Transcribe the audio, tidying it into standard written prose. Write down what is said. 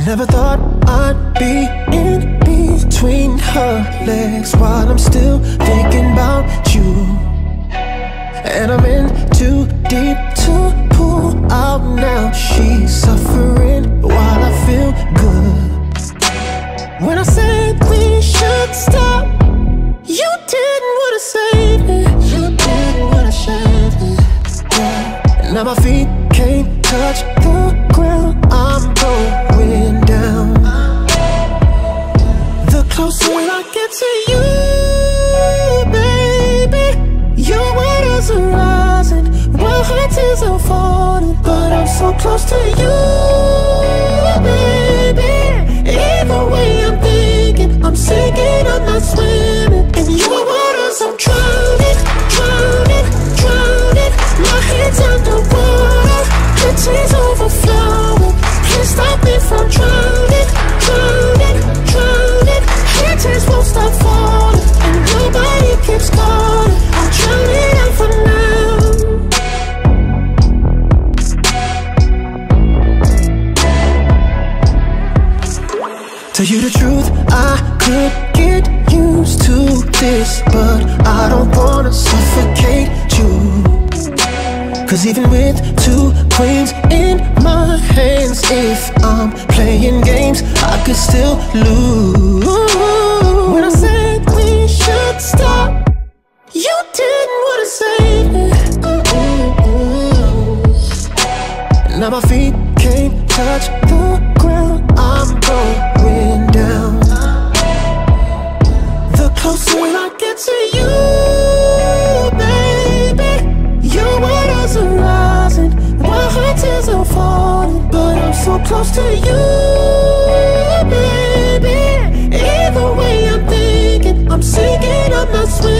Never thought I'd be in between her legs while I'm still thinking about you. And I'm in too deep to pull out now. She's suffering while I feel good. When I said we should stop, you didn't wanna save me. You didn't wanna save me. Yeah. Now my feet can't touch the ground. I'm going down. The closer I get to you, baby, your waters are rising while her tears are falling. But I'm so close to you, baby. Either way I'm thinking, I'm sinking, I'm not swimming. In your waters I'm drowning, drowning, drowning. My head's underwater, the tears overflowing. Can't stop me from drowning, drowning, drowning. Her tears won't stop falling, and your body keeps calling. I'm drowning out for now. Tell you the truth, I could get used to this, but I don't wanna suffocate you. Cause even with two queens in my hands, if I'm playing games, I could still lose. When I said we should stop, you didn't wanna save me. Now my feet can't touch the ground. I'm going down. The closer I get to you, baby, your waters are rising while her tears are falling. But I'm so close to you, baby. Either way I'm thinking, I'm sinking, I'm not swimming.